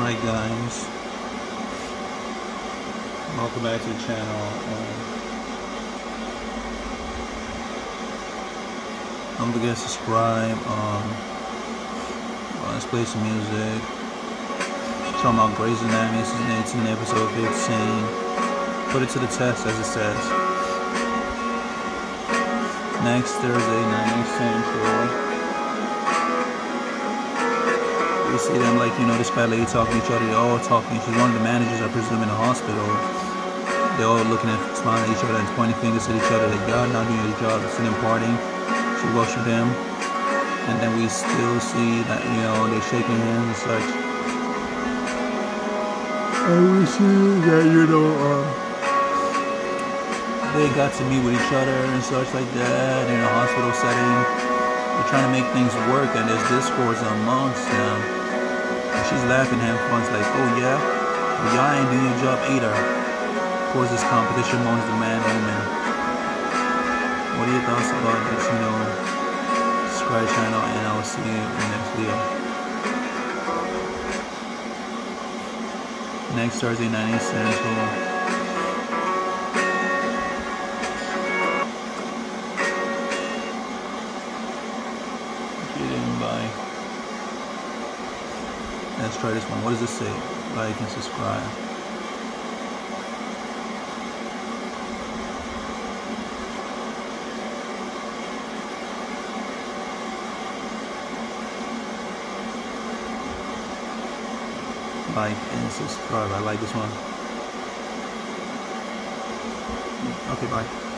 Alright guys, welcome back to the channel. Don't forget to subscribe. Let's play some music. Talking about Grey's Anatomy, season 18, episode 15. Put it to the test, as it says. Next Thursday, 9 Central. You see them, like, this fat lady talking to each other. They're all talking. She's one of the managers, I presume, in the hospital. They're all looking at, smiling at each other and pointing fingers at each other. That God not doing his job. See them partying. She worshiped him. And then we still see that, they're shaking hands and such. And we see that, they got to meet with each other and such like that in a hospital setting. They're trying to make things work, and there's discourse amongst them. And she's laughing at him once, like, oh yeah? Well, y'all ain't doing your job either. Of course, this competition amongst the man and woman. What are your thoughts about this? Subscribe to the channel, and I'll see you in the next video. Next Thursday, 9 Central. Let's try this one. What does this say? Like and subscribe. Like and subscribe. I like this one. Okay, bye.